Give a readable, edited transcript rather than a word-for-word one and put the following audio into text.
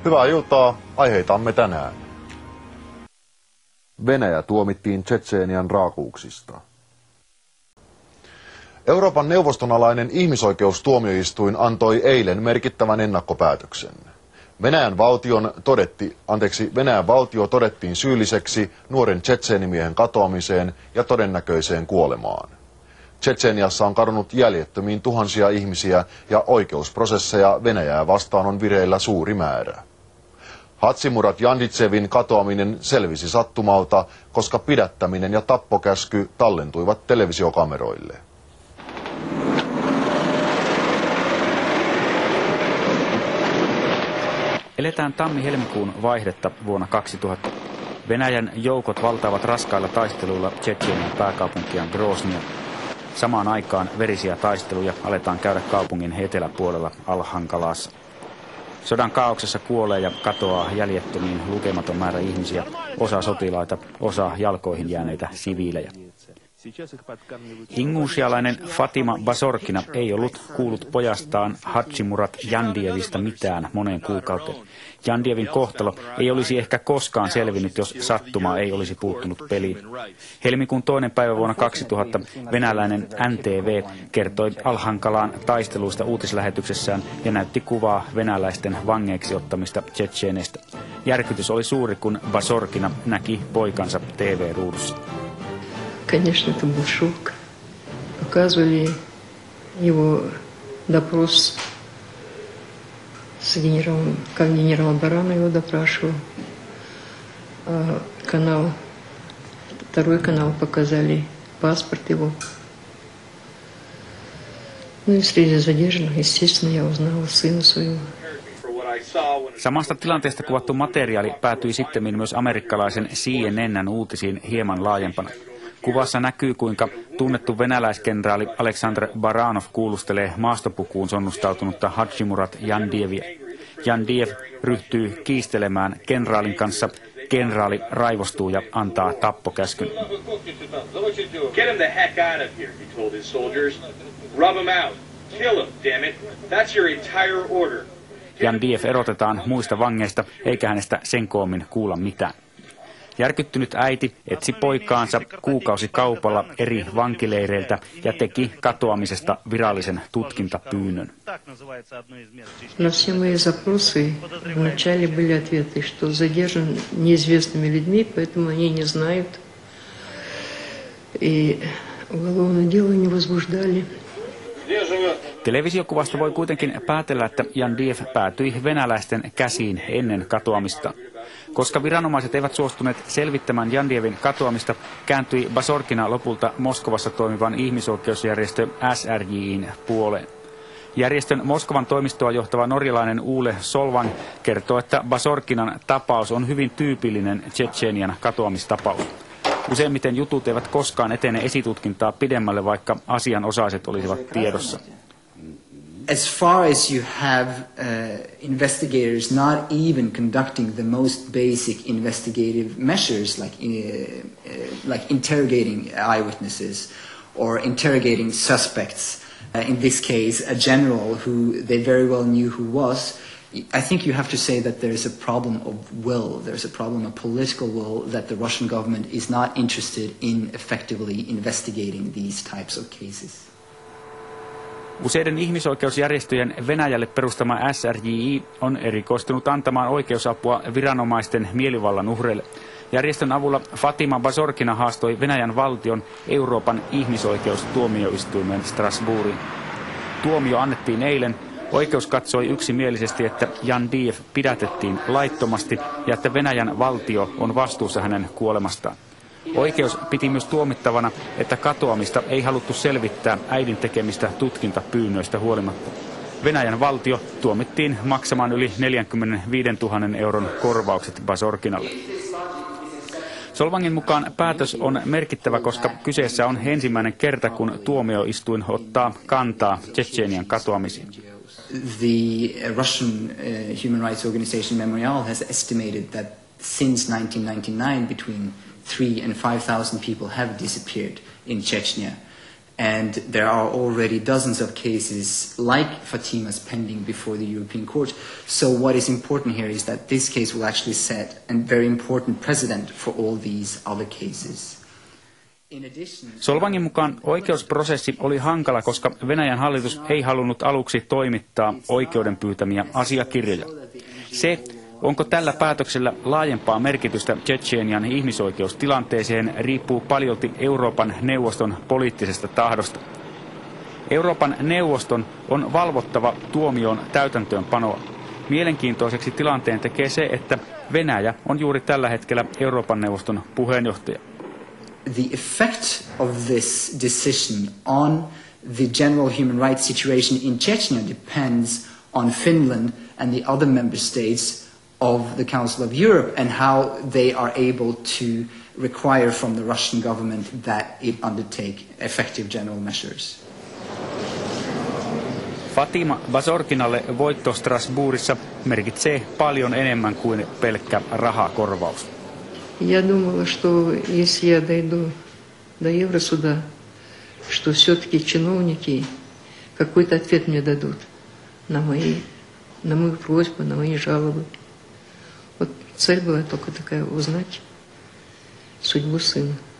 Hyvää iltaa, aiheitamme tänään. Venäjä tuomittiin Tšetšenian raakuuksista. Euroopan neuvoston alainen ihmisoikeustuomioistuin antoi eilen merkittävän ennakkopäätöksen. Venäjän valtio todettiin syylliseksi nuoren tšetšeenimiehen katoamiseen ja todennäköiseen kuolemaan. Tšetšeniassa on kadonnut jäljettömiin tuhansia ihmisiä ja oikeusprosesseja Venäjää vastaan on vireillä suuri määrä. Hadzimurat Janditsevin katoaminen selvisi sattumalta, koska pidättäminen ja tappokäsky tallentuivat televisiokameroille. Eletään tammi-helmikuun vaihdetta vuonna 2000. Venäjän joukot valtaavat raskailla taisteluilla Tšetšenian pääkaupunkia Groznia. Samaan aikaan verisiä taisteluja aletaan käydä kaupungin eteläpuolella Al-Hankalassa. Sodan kaauksessa kuolee ja katoaa jäljettömiin lukematon määrä ihmisiä, osa sotilaita, osa jalkoihin jääneitä siviilejä. Ingušialainen Fatima Bazorkina ei ollut kuullut pojastaan Hadzimurat Jandievista mitään moneen kuukauteen. Jandievin kohtalo ei olisi ehkä koskaan selvinnyt, jos sattuma ei olisi puuttunut peliin. Helmikuun 2. päivä vuonna 2000 venäläinen NTV kertoi Al-Hankalaan taisteluista uutislähetyksessään ja näytti kuvaa venäläisten vangeiksi ottamista tšetšeeneistä. Järkytys oli suuri, kun Bazorkina näki poikansa TV-ruudussa. Конечно, это был шок. Показывали его допрос с генералом, как генерал Баранов его допрашивал. Второй канал показали паспорт его. Ну и среди задержанных, естественно, я узнала сына своего. Samasta tilanteesta kuvattu materiaali päätyi sittemmin myös amerikkalaisen CNN:n uutisiin hieman laajempana. Kuvassa näkyy, kuinka tunnettu venäläiskenraali Aleksandr Baranov kuulustelee maastopukuun sonnustautunutta Hadzimurat Jandievia. Jandiev ryhtyy kiistelemään kenraalin kanssa. Kenraali raivostuu ja antaa tappokäskyn. Jandiev erotetaan muista vangeista, eikä hänestä sen koommin kuulla mitään. Järkyttynyt äiti etsi poikaansa kuukausikaupalla eri vankileireiltä ja teki katoamisesta virallisen tutkintapyynnön. На все мои запросы вначале были ответы, что задержан неизвестными людьми, поэтому они не знают. И уголовное дело не возбуждали. Televisiokuvasta voi kuitenkin päätellä, että Jandiev päätyi venäläisten käsiin ennen katoamista. Koska viranomaiset eivät suostuneet selvittämään Jandievin katoamista, kääntyi Bazorkina lopulta Moskovassa toimivan ihmisoikeusjärjestö SRJ:n puoleen. Järjestön Moskovan toimistoa johtava norjalainen Ole Solvang kertoo, että Bazorkinan tapaus on hyvin tyypillinen Tšetšenian katoamistapaus. Useimmiten jutut eivät koskaan etene esitutkintaa pidemmälle, vaikka asianosaiset olisivat tiedossa. As far as you have investigators not even conducting the most basic investigative measures like interrogating eyewitnesses or interrogating suspects, in this case a general who they very well knew who was, I think you have to say that there's a problem of will, there's a problem of political will that the Russian government is not interested in effectively investigating these types of cases. Useiden ihmisoikeusjärjestöjen Venäjälle perustama SRJI on erikoistunut antamaan oikeusapua viranomaisten mielivallan uhreille. Järjestön avulla Fatima Bazorkina haastoi Venäjän valtion Euroopan ihmisoikeustuomioistuimen Strasbourgiin. Tuomio annettiin eilen. Oikeus katsoi yksimielisesti, että Jandiev pidätettiin laittomasti ja että Venäjän valtio on vastuussa hänen kuolemastaan. Oikeus piti myös tuomittavana, että katoamista ei haluttu selvittää äidin tekemistä tutkintapyynnöistä huolimatta. Venäjän valtio tuomittiin maksamaan yli 45 000 euron korvaukset Bazorkinalle. Solvangin mukaan päätös on merkittävä, koska kyseessä on ensimmäinen kerta, kun tuomioistuin ottaa kantaa Tšetšenian katoamisiin. The Russian human rights organization Memorial has estimated that since 1999 between 3,000 and 5,000 people have disappeared in Chechnya. And there are already dozens of cases like Fatima's pending before the European Court. So what is important here is that this case will actually set a very important precedent for all these other cases. Solvangin mukaan oikeusprosessi oli hankala, koska Venäjän hallitus ei halunnut aluksi toimittaa oikeuden pyytämiä asiakirjoja. Se, onko tällä päätöksellä laajempaa merkitystä Tšetšenian ihmisoikeustilanteeseen, riippuu paljolti Euroopan neuvoston poliittisesta tahdosta. Euroopan neuvoston on valvottava tuomion täytäntöönpanoa. Mielenkiintoiseksi tilanteen tekee se, että Venäjä on juuri tällä hetkellä Euroopan neuvoston puheenjohtaja. The effect of this decision on the general human rights situation in Chechnya depends on Finland and the other member states of the Council of Europe and how they are able to require from the Russian government that it undertake effective general measures. Fatima Bazorkinalle voitto Strasbourgissa merkitsee paljon enemmän kuin pelkkä rahakorvaus. Я думала, что если я дойду до Евросуда, что все-таки чиновники какой-то ответ мне дадут на мою просьбу, на мои жалобы. Вот цель была только такая — узнать судьбу сына.